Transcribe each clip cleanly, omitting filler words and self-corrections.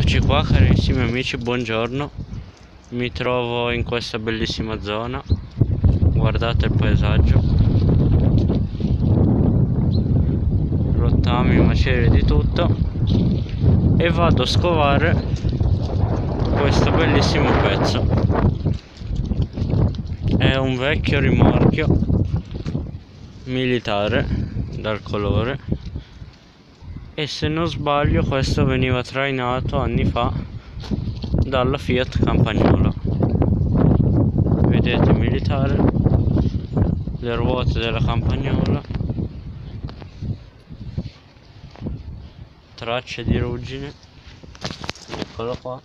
Eccoci qua carissimi amici, buongiorno. Mi trovo in questa bellissima zona. Guardate il paesaggio, rottami, macerie, di tutto. E vado a scovare questo bellissimo pezzo. È un vecchio rimorchio militare dal colore, e se non sbaglio questo veniva trainato anni fa dalla Fiat Campagnola. Vedete, militare, le ruote della Campagnola, tracce di ruggine, eccolo qua.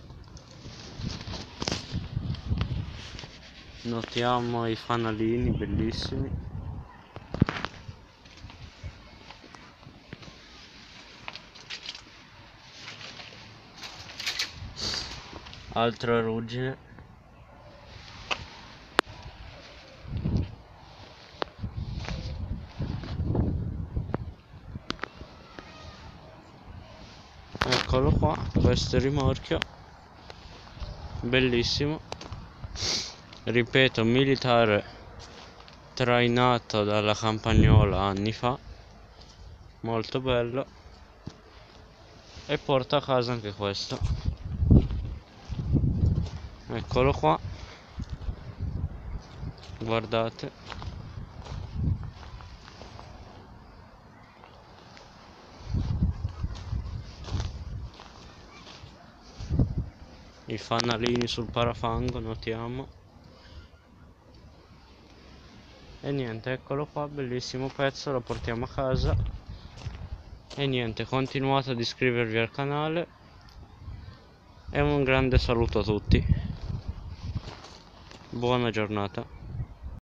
Notiamo i fanalini bellissimi. Altra ruggine. Eccolo qua, questo è il rimorchio, bellissimo, ripeto, militare trainato dalla Campagnola anni fa, molto bello, e porta a casa anche questo. Eccolo qua, guardate, i fanalini sul parafango, notiamo. E niente, eccolo qua, bellissimo pezzo, lo portiamo a casa. E niente, continuate ad iscrivervi al canale e un grande saluto a tutti. Buona giornata.